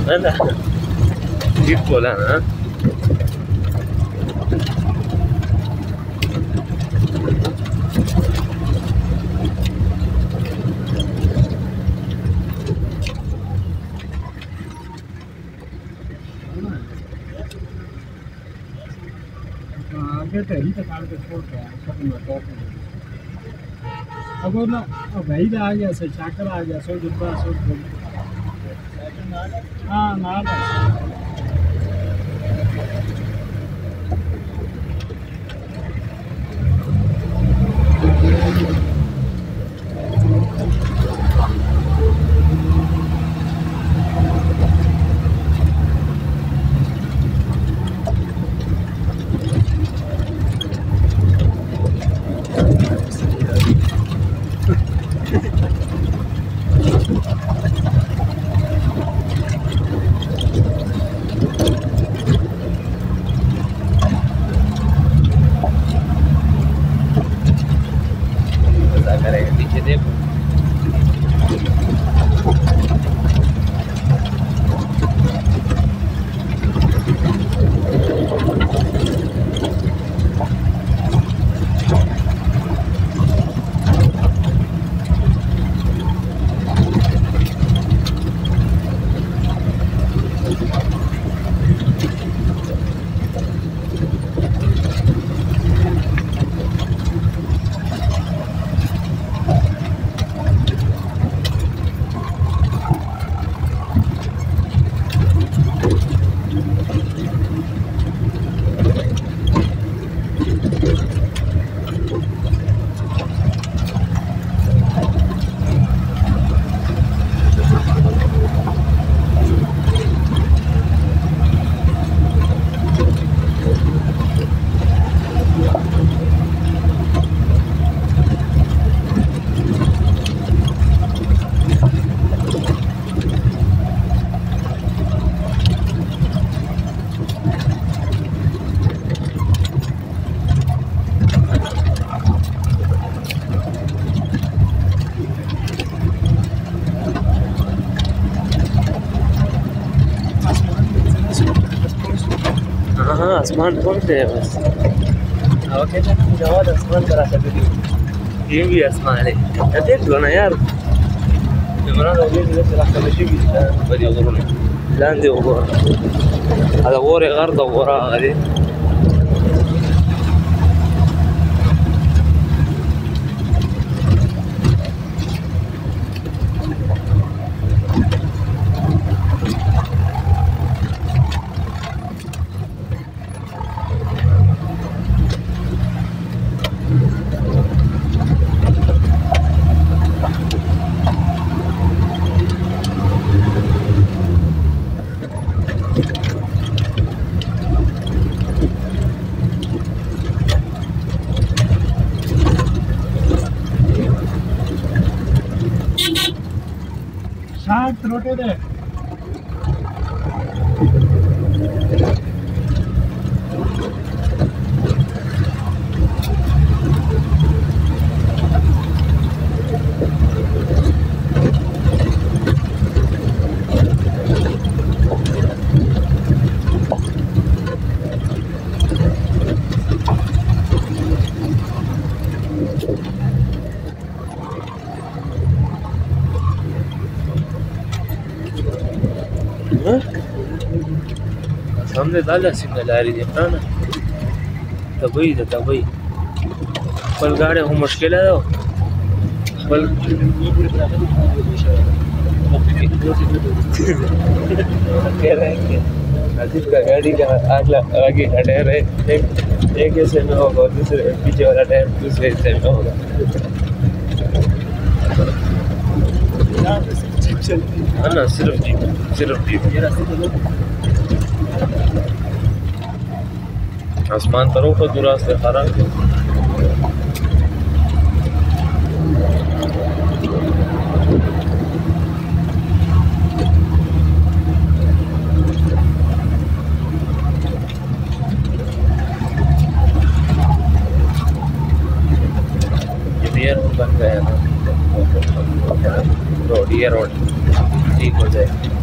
ना ना ठीक बोला ना। आगे टेरी तो काट के छोड़ के सब में तो अब ना भाई आ गया से चाकर आ गया सो जुब्बा सो हां ना करेगा पीछे देखो। हाँ आसमान खोल रहे हैं बस। हवा के जवाब आसमान करा सकते हो। ये भी आसमान है या देख लो ना यार। जमना लगे जैसे चला कर شيء بدي أقوله لا عندي غور هذا غوري غرض وراء هذه शार्ट रोटे दे सामने दादा सिग्नल आ रही है ना तबई तो तबई पल गाड़ी हो मुश्किल है पल कह रहे हैं कि अजीब का गाड़ी का आगे का टायर है एक हिस्से में होगा और दूसरे पीछे वाला टायर दूसरे हिस्से में होगा। हाँ ना सिर्फ जीप आसमान तरफ को दूर से खरा ये बन गया ना रोड ये रोड ठीक हो जाए।